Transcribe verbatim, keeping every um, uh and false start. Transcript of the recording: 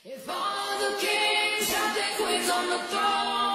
If all the kings had their queens on the throne.